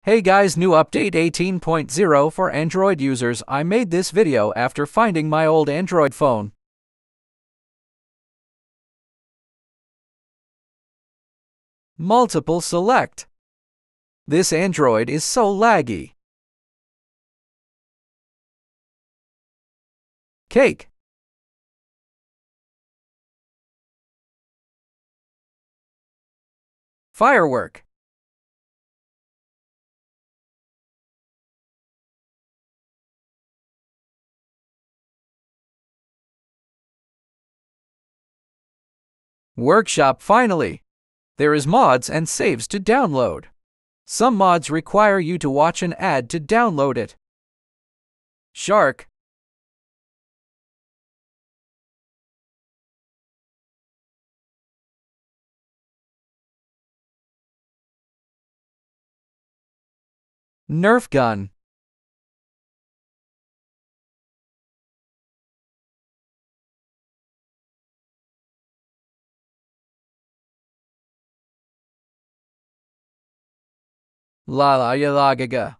Hey guys, new update 18.0 for Android users. I made this video after finding my old Android phone. Multiple select. This Android is so laggy. Cake. Firework. Workshop. Finally, there is mods and saves to download. Some mods require you to watch an ad to download it. Shark. Nerf gun. La la ya la ga ga.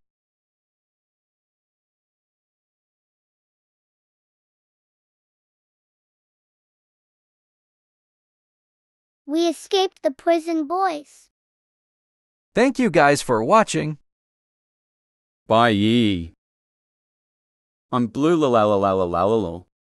We escaped the prison boys. Thank you guys for watching. Bye ye. I'm blue la la la la la la la.